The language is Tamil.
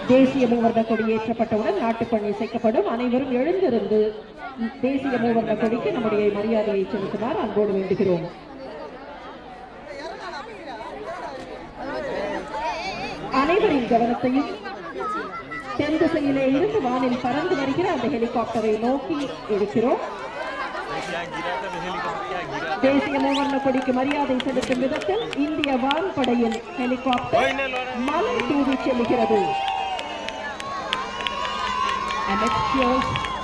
தேசிய மூவர்ண கொடி ஏற்றப்பட்டவுடன் நாட்டுப்பண் இசைக்கப்படும். அனைவரும் எழுந்திருந்து தேசிய மூவர்ண கொடிக்கு நம்முடைய மரியாதையை செலுத்துமாறு அன்போடு வேண்டுகிறோம். அனைவரின் கவனத்தையும் தென் திசையிலே இருந்து வானில் பறந்து வருகிற அந்த ஹெலிகாப்டரை நோக்கி இருக்கிறோம். தேசிய மூவர்ண கொடிக்கு மரியாதை செலுத்தும் விதத்தில் இந்திய வான்படையின் ஹெலிகாப்டர் மலை தூவி செல்கிறது.